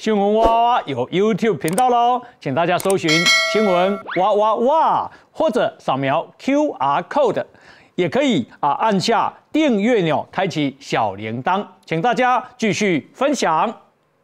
新闻哇哇哇有 YouTube 频道喽，请大家搜寻新闻哇哇哇，或者扫描 QR code， 也可以按下订阅钮，开启小铃铛，请大家继续分享。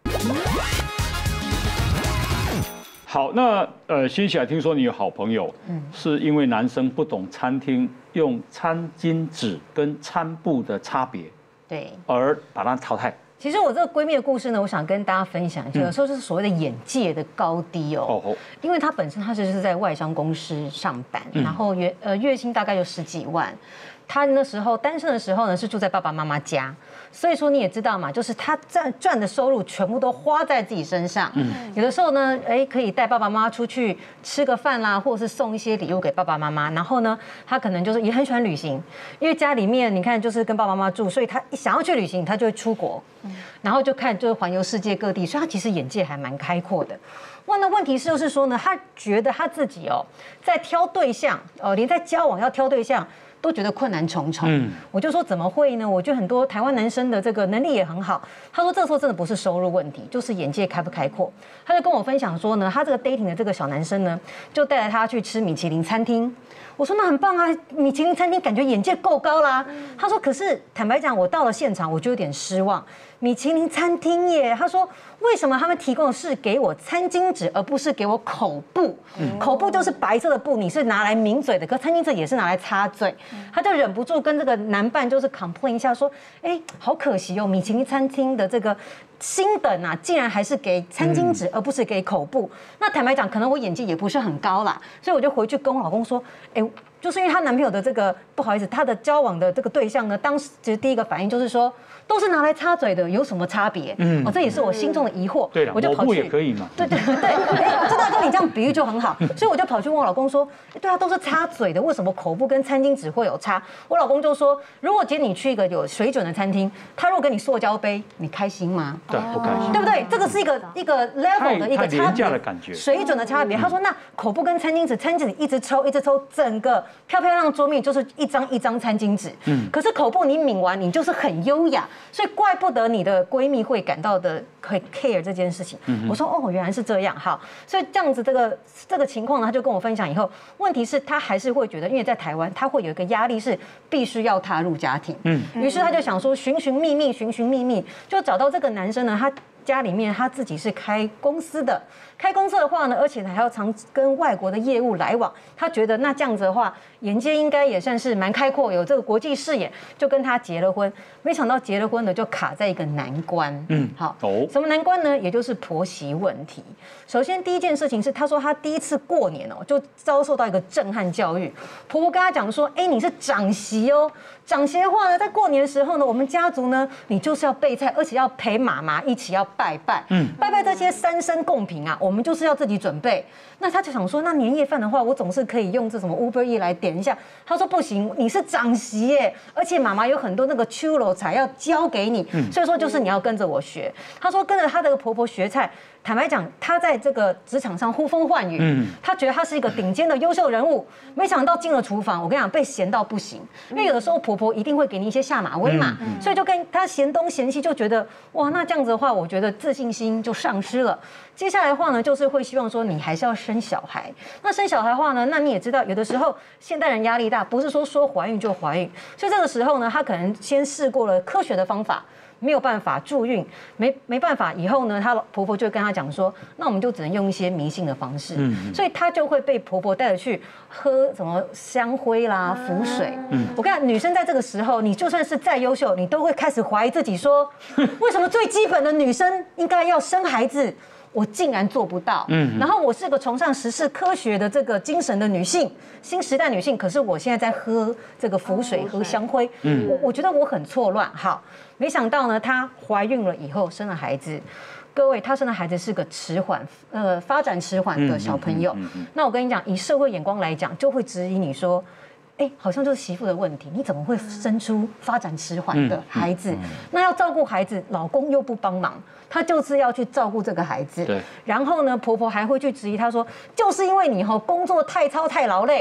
好，那新起来听说你有好朋友，是因为男生不懂餐厅用餐巾纸跟餐布的差别， 对， 而把它淘汰。 其实我这个闺蜜的故事呢，我想跟大家分享一下，有时候就是所谓的眼界的高低哦。因为她本身就是在外商公司上班，然后月薪大概有10几万。她那时候单身的时候呢，是住在爸爸妈妈家，所以说你也知道嘛，就是她赚的收入全部都花在自己身上。有的时候呢，可以带爸爸妈妈出去吃个饭啦，或者是送一些礼物给爸爸妈妈。然后呢，她可能就是也很喜欢旅行，因为家里面你看就是跟爸爸妈妈住，所以她想要去旅行，她就会出国，然后就就是环游世界各地，所以她其实眼界还蛮开阔的。哇，那问题是就是说呢，她觉得她自己在挑对象连在交往要挑对象都觉得困难重重。我就说怎么会呢？我觉得很多台湾男生的这个能力也很好。他说这时候真的不是收入问题，就是眼界开不开阔。他就跟我分享说呢，他这个 dating 的这个小男生呢，就带着他去吃米其林餐厅。我说那很棒啊，米其林餐厅感觉眼界够高啦。他说可是坦白讲，我到了现场我就有点失望。米其林餐厅耶，他说为什么他们提供的是给我餐巾纸，而不是给我口布？口布就是白色的布，你是拿来抿嘴的，可餐巾纸也是拿来擦嘴。他就忍不住跟这个男伴就是 complain 一下，说，好可惜哦，米其林餐厅的这个星等啊，竟然还是给餐巾纸，而不是给口布。那坦白讲，可能我眼界也不是很高啦，所以我就回去跟我老公说，就是因为她男朋友的这个不好意思，她的交往的这个对象呢，当时其实第一个反应就是说，都是拿来擦嘴的，有什么差别？这也是我心中的疑惑。 对了，口布也可以嘛。 对，知道跟你这样比喻就很好，所以我就跑去问我老公说，对啊，都是擦嘴的，为什么口布跟餐巾纸会有差？我老公就说，如果今天你去一个有水准的餐厅，他如果给你塑胶杯，你开心吗？ 对，不开心， 对不对？这个是一个 level 的一个差别， 的感觉， 水准的差别。他说，那口布跟餐巾纸，餐巾纸一直抽，整个漂漂亮桌面就是一张一张餐巾纸。可是口布你抿完，你就是很优雅，所以怪不得你的闺蜜会感到的会 care 这件事情。我说原来是这样，好，所以这样子这个情况呢，他就跟我分享以后，问题是他还是会觉得，因为在台湾他会有一个压力是必须要踏入家庭。于是他就想说寻寻觅觅，就找到这个男生呢，他家里面他自己是开公司的话呢，而且还要常跟外国的业务来往，他觉得那这样子的话，眼界应该也算是蛮开阔，有这个国际视野，就跟他结了婚。没想到结了婚呢，就卡在一个难关。好，什么难关呢？也就是婆媳问题。首先第一件事情是，他说他第一次过年就遭受到一个震撼教育，婆婆跟他讲说，你是长媳哦，长媳的话呢，在过年的时候呢，我们家族呢，你就是要备菜，而且要陪妈妈一起要拜拜，拜拜这些三牲贡品啊，我们就是要自己准备。那他就想说，那年夜饭的话，我总是可以用这什么 Uber E 来点一下。他说不行，你是长媳耶，而且妈妈有很多那个秋楼菜要教给你，所以说就是你要跟着我学。他说跟着他的婆婆学菜。坦白讲，他在这个职场上呼风唤雨，他觉得他是一个顶尖的优秀人物，没想到进了厨房，我跟你讲被嫌到不行，因为有的时候婆婆一定会给你一些下马威嘛，所以就跟他嫌东嫌西，就觉得哇，那这样子的话，我觉得自信心就丧失了。接下来的话呢，就是会希望说你还是要生小孩。那生小孩的话呢，那你也知道，有的时候现代人压力大，不是说怀孕就怀孕，所以这个时候呢，他可能先试过了科学的方法。没有办法助孕，没办法，以后呢，她婆婆就跟她讲说，那我们就只能用一些迷信的方式，所以她就会被婆婆带着去喝什么香灰啦、符水。我看女生在这个时候，你就算是再优秀，你都会开始怀疑自己说，为什么最基本的女生应该要生孩子？我竟然做不到，然后我是个崇尚时事科学的这个精神的女性，新时代女性，可是我现在在喝这个符水、喝香灰，我觉得我很错乱。好，没想到呢，她怀孕了以后生了孩子，各位，她生的孩子是个发展迟缓的小朋友。那我跟你讲，以社会眼光来讲，就会质疑你说，好像就是媳妇的问题，你怎么会生出发展迟缓的孩子？那要照顾孩子，老公又不帮忙，她就是要去照顾这个孩子。然后呢，婆婆还会去质疑她说，就是因为你工作太操太劳累，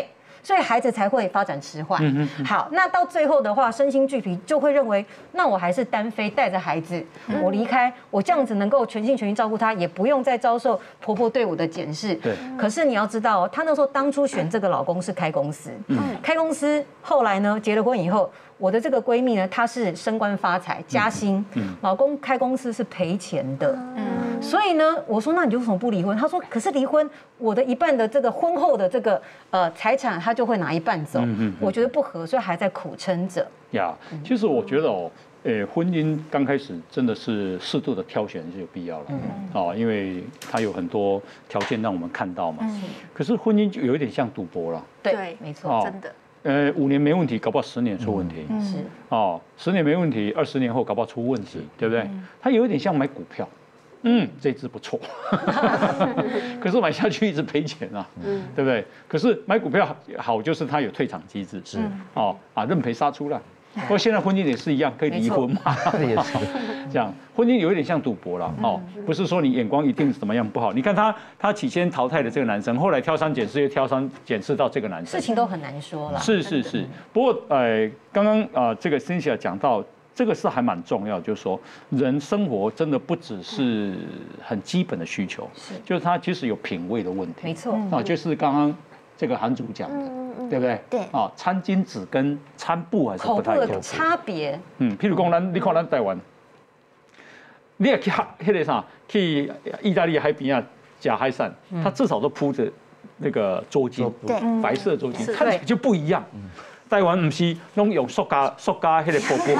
所以孩子才会发展迟缓。好，那到最后的话，身心俱疲就会认为，那我还是单飞带着孩子，我离开，我这样子能够全心全意照顾他，也不用再遭受婆婆对我的检视。 对。 可是你要知道，她那时候当初选这个老公是开公司，开公司后来呢，结了婚以后。我的这个闺蜜呢，她是升官发财加薪，老公开公司是赔钱的，所以呢，我说那你就为什么不离婚？她说可是离婚，我的一半的这个婚后的这个财产，他就会拿一半走，我觉得不合，所以还在苦撑着。 呀，其实我觉得哦，婚姻刚开始真的是适度的挑选是有必要了，因为它有很多条件让我们看到嘛。可是婚姻就有一点像赌博了， 对，没错，真的。 5年没问题，搞不好10年出问题。是10年没问题，20年后搞不好出问题，对不对？它有一点像买股票，这只不错，可是买下去一直赔钱啊，对不对？可是买股票好就是它有退场机制，是认赔杀出了。不过现在婚姻也是一样，可以离婚嘛，也是这样。婚姻有一点像赌博了，不是说你眼光一定怎么样不好。你看他起先淘汰的这个男生，后来挑三拣四又挑三拣四到这个男生， 事情都很难说了。 是。不过刚刚这个 Cynthia 讲到这个是还蛮重要，就是说人生活真的不只是很基本的需求，就是他其实有品味的问题。 没错， 就是刚刚这个韩主讲的。对不对？ 对餐巾纸跟餐布还是不太一样。 口部的差别。 譬如讲你看咱台湾，你也去那个啥，去意大利海边啊吃海产，它至少都铺着那个桌巾，白色桌巾，看起来就不一样。台湾不是拢用塑胶那个布布，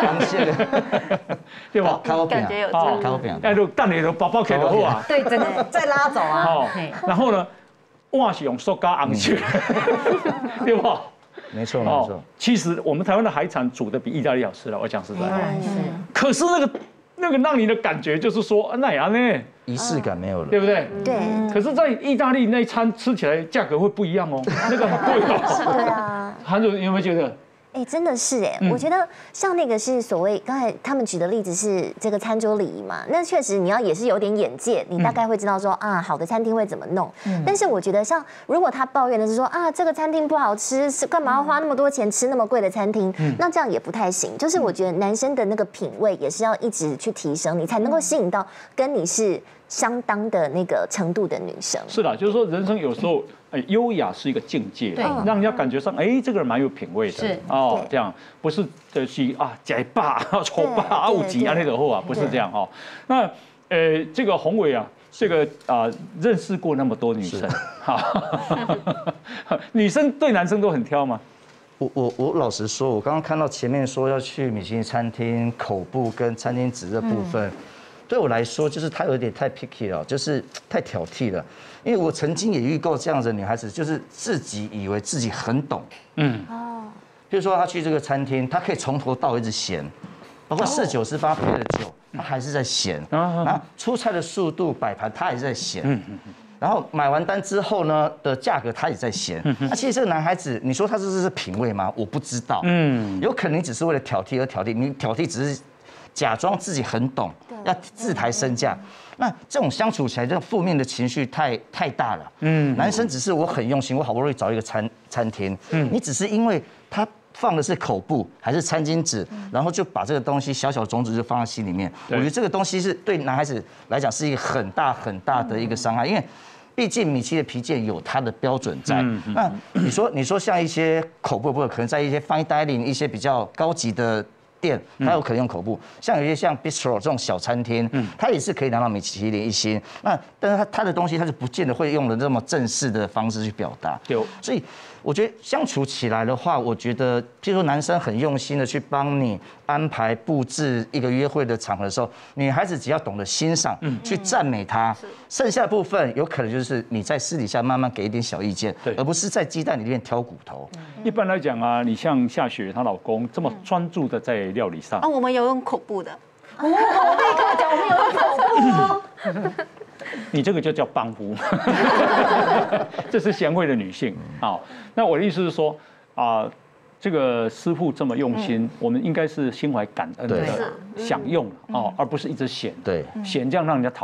对吧？ 感觉有差别。 就等你就包起来就好啊。 对，整个再拉走啊。 然后呢？碗是用塑胶昂起，对不？ 没错。 其实我们台湾的海产煮的比意大利好吃了，我讲实在的。可是那个让你的感觉就是说，那样呢， 仪式感没有了， 对不对？ 对。 可是，在意大利那一餐吃起来价格会不一样哦，那个很贵哦。 对啊。 韩主有没有觉得？ 真的是我觉得像那个是所谓刚才他们举的例子是这个餐桌礼仪嘛，那确实你要也是有点眼界，你大概会知道说好的餐厅会怎么弄。但是我觉得像如果他抱怨的是说这个餐厅不好吃，是干嘛要花那么多钱吃那么贵的餐厅？那这样也不太行。就是我觉得男生的那个品味也是要一直去提升，你才能够吸引到跟你是相当的那个程度的女生。 是的，就是说人生有时候。优雅是一个境界，让人家感觉上，这个人蛮有品味的，这样不是就是假霸、丑霸、5级那种货不是这样那这个宏伟啊，这个认识过那么多女生，女生对男生都很挑吗？ 我老实说，我刚刚看到前面说要去米其林餐厅口部跟餐巾纸这部分。对我来说，就是她有点太 picky 了，就是太挑剔了。因为我曾经也遇过这样的女孩子，就是自己以为自己很懂，比如说她去这个餐厅，她可以从头到尾一直嫌，包括4、9、18杯的酒，她还是在嫌，然后出菜的速度、摆盘，她还是在嫌，然后买完单之后呢的价格，她也在嫌。那其实这个男孩子，你说他这是品味吗？我不知道，有可能你只是为了挑剔而挑剔，你挑剔只是。假装自己很懂，要自抬身价，那这种相处起来，这种负面的情绪太大了。男生只是我很用心，我好不容易找一个餐厅，你只是因为他放的是口布还是餐巾纸，然后就把这个东西小小种子就放在心里面。我觉得这个东西是对男孩子来讲是一个很大的一个伤害，因为毕竟米其的皮件有它的标准在。那你说像一些口布可能在一些 fine dining 一些比较高级的。店，它有可能用口部，像有些像 bistro 这种小餐厅，它也是可以拿到米其林1星。那但是它的东西，它是不见得会用的这么正式的方式去表达。所以我觉得相处起来的话，我觉得，譬如说男生很用心的去帮你安排布置一个约会的场合的时候，女孩子只要懂得欣赏，去赞美他，剩下的部分有可能就是你在私底下慢慢给一点小意见，而不是在鸡蛋里面挑骨头。 一般来讲啊，你像夏雪她老公这么专注的在料理上， 我们有用口部的。 我跟你讲，我们有用口部。 你这个就叫帮扶，这是贤惠的女性啊。那我的意思是说这个师傅这么用心，我们应该是心怀感恩的享用而不是一直嫌，嫌这样让人家讨厌。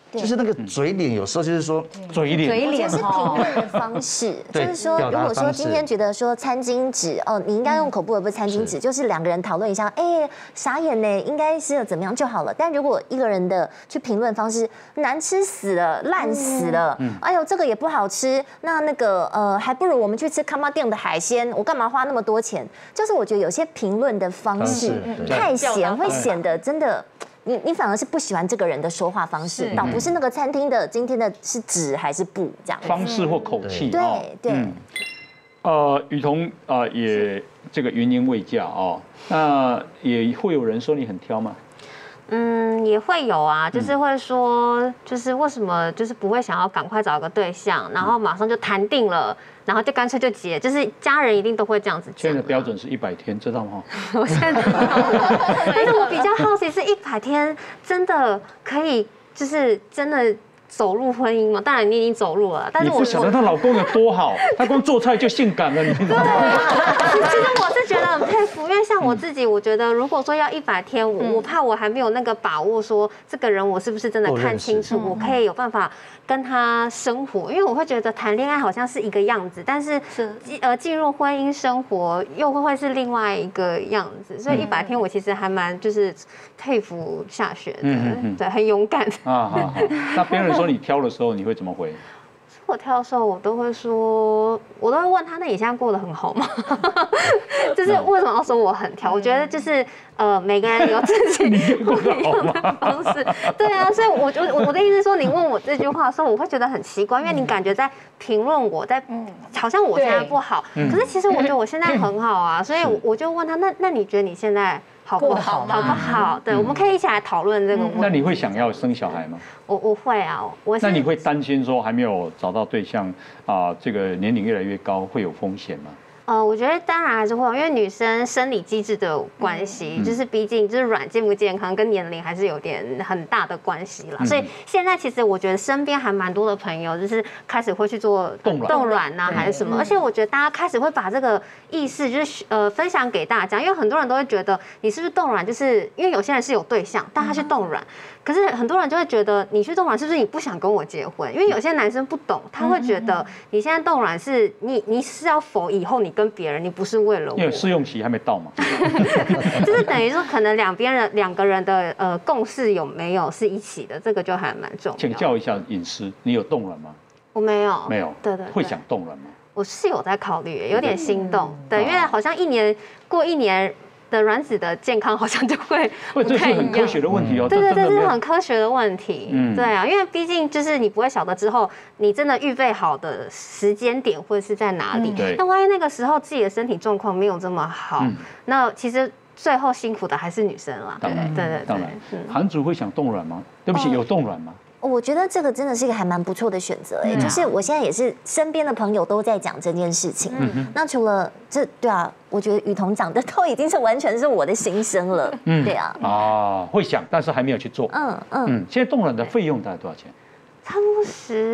就是那个嘴脸，有时候就是说嘴脸， 我觉得是评论的方式，就是说，如果说今天觉得说餐巾纸哦，你应该用口部而不是餐巾纸，就是2个人讨论一下，哎，傻眼呢，应该是怎么样就好了。但如果一个人的去评论方式难吃死了，烂死了，哎呦这个也不好吃，那个还不如我们去吃康妈店的海鲜，我干嘛花那么多钱？就是我觉得有些评论的方式太咸，会显得真的。你反而是不喜欢这个人的说话方式，倒不是那个餐厅的今天的是纸还是布这样方式或口气。 对对。 雨桐也这个云林未嫁哦，那也会有人说你很挑吗？ 也会有啊，就是会说，就是为什么就是不会想要赶快找一个对象，然后马上就谈定了，然后就干脆就结，就是家人一定都会这样子讲。 现在的标准是100天，知道吗？ 我现在知道，但是我比较好奇是100天真的可以，就是真的。走入婚姻嘛，当然你已经走入了，但是我不晓得她老公有多好，她光做菜就性感了，你知道吗？ 其实我是觉得很佩服，因为像我自己，我觉得如果说要100天，我怕我还没有那个把握，说这个人我是不是真的看清楚，我可以有办法跟他生活，因为我会觉得谈恋爱好像是一个样子，但是进入婚姻生活又会是另外一个样子，所以100天我其实还蛮就是佩服夏雪的，对，很勇敢啊。好，那别人说你挑的时候，你会怎么回？ 我挑的时候，我都会问他，那你现在过得很好吗？就是为什么要说我很挑？我觉得就是每个人有自己不一样的方式。对啊，所以我的意思是说，你问我这句话的时候，我会觉得很奇怪，因为你感觉在评论我，好像我现在不好，可是其实我觉得我现在很好啊，所以我就问他，那你觉得你现在好不好？好不好？对，我们可以一起来讨论这个问题。 那你会想要生小孩吗？ 我会啊， 那你会担心说还没有找到对象这个年龄越来越高会有风险吗？ 我觉得当然还是会有，因为女生生理机制的关系，就是毕竟就是卵健不健康跟年龄还是有点很大的关系啦。所以现在其实我觉得身边还蛮多的朋友，就是开始会去做冻卵啊，还是什么。而且我觉得大家开始会把这个意识就是分享给大家，因为很多人都会觉得你是不是冻卵，就是因为有些人是有对象，但他去冻卵。可是很多人就会觉得你去冻卵是不是你不想跟我结婚？因为有些男生不懂，他会觉得你现在冻卵是你是要否以后你跟别人，你不是为了我。 因为试用期还没到嘛。 就是等于说可能两个人的共识有没有是一起的，这个就还蛮重要。 请教一下隐私，你有冻卵吗？ 我没有。 没有。对。会想冻卵吗？ 我是有在考虑，有点心动。对，因为好像过一年。的卵子的健康好像就会不太一样，这是很科学的问题哦。 对，这是很科学的问题。对啊，因为毕竟就是你不会晓得之后你真的预备好的时间点会是在哪里。那万一那个时候自己的身体状况没有这么好，那其实最后辛苦的还是女生啦。对， 当然。韩族会想冻卵吗？对不起，有冻卵吗？ 我觉得这个真的是一个还蛮不错的选择哎，就是我现在也是身边的朋友都在讲这件事情。那除了对啊，我觉得雨桐讲的都已经是完全是我的心声了。对啊。 会想，但是还没有去做。现在冻卵的费用大概多少钱？ 差不多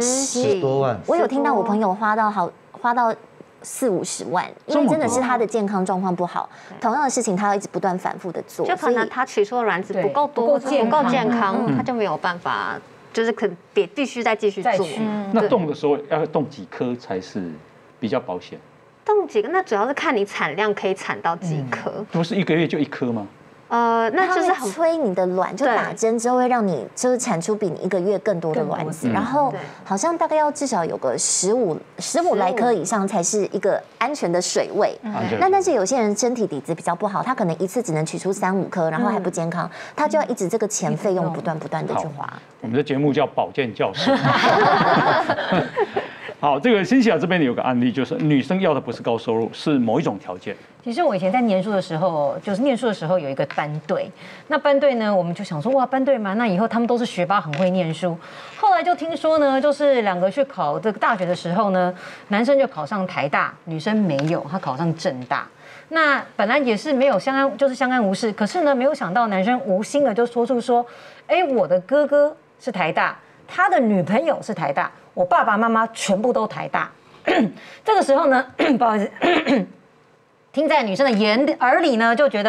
10 多万。 我有听到我朋友花到40-50万，因为真的是他的健康状况不好，同样的事情他要一直不断反复的做， 就可能他取出的卵子不够多，不够健康，他就没有办法。就是必须再继续做。 那冻的时候要冻几颗才是比较保险？ 冻几个？那主要是看你产量可以产到几颗。 不是1个月就1颗吗？ 那就是催你的卵，就打针之后会让你就是产出比你1个月更多的卵子，然后好像大概要至少有个15来颗以上才是一个安全的水位。那但是有些人身体底子比较不好，他可能一次只能取出3-5颗，然后还不健康，他就要一直这个钱费用不断的去花。 我们的节目叫保健教室。好，这个新西亚这边有个案例，就是女生要的不是高收入，是某一种条件。 其实我以前在念书的时候，有一个班队，那班队呢，我们就想说，哇，班队嘛，那以后他们都是学霸，很会念书。后来就听说呢，就是2个去考这个大学的时候呢，男生就考上台大，女生没有，他考上政大。那本来也是没有相安无事，可是呢，没有想到男生无心的就说出说，我的哥哥是台大，他的女朋友是台大，我爸爸妈妈全部都台大。这个时候呢，不好意思，听在女生的耳里呢，就觉得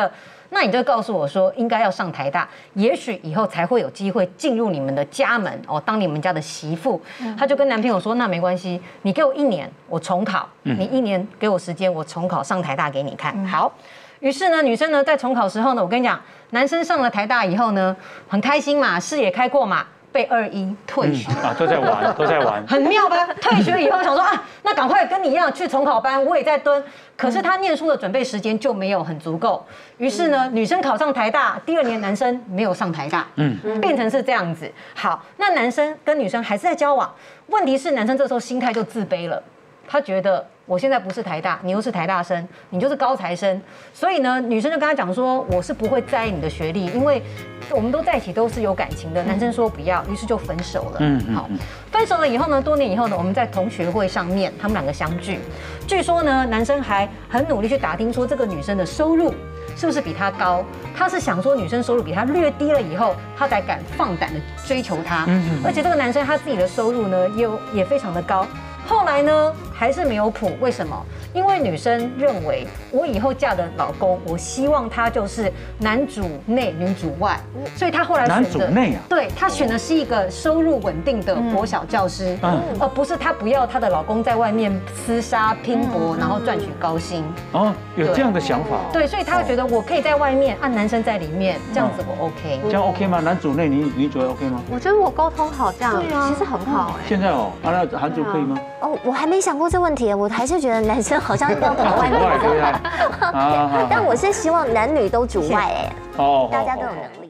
那你就告诉我说应该要上台大，也许以后才会有机会进入你们的家门哦，当你们家的媳妇。她就跟男朋友说，那没关系，你给我1年，我重考，你1年给我时间，我重考上台大给你看。好，于是呢，女生呢在重考时候呢，我跟你讲，男生上了台大以后呢，很开心嘛，视野开阔嘛。被2-1退学都在玩，都在玩， 很妙吧？退学以后想说啊，那赶快跟你一样去重考班，我也在蹲。可是他念书的准备时间就没有很足够，于是呢，女生考上台大，第2年男生没有上台大，变成是这样子。好，那男生跟女生还是在交往，问题是男生这时候心态就自卑了，他觉得我现在不是台大，你又是台大生，你就是高材生，所以呢，女生就跟他讲说，我是不会在意你的学历，因为我们都在一起都是有感情的。男生说不要，于是就分手了。好，分手了以后呢，多年以后呢，我们在同学会上面，他们2个相聚，据说呢，男生还很努力去打听说这个女生的收入是不是比他高，他是想说女生收入比他略低了以后，他才敢放胆的追求她。而且这个男生他自己的收入呢，也非常的高。后来呢，还是没有谱。为什么？因为女生认为，我以后嫁的老公，我希望他就是男主内女主外，所以她后来选择男主内啊， 对，她选的是一个收入稳定的国小教师，而不是她不要她的老公在外面厮杀拼搏，然后赚取高薪。 哦，有这样的想法。 对，所以她会觉得我可以在外面，男生在里面，这样子我 OK。 这样 OK 吗？男主内女主 OK 吗？ 我觉得我沟通好，这样其实很好哎。 现在哦，那韩主可以吗？ 哦，我还没想过这问题，我还是觉得男生好像要往外面。 对不对？ 但我是希望男女都主外哎， 哦， 大家都有能力。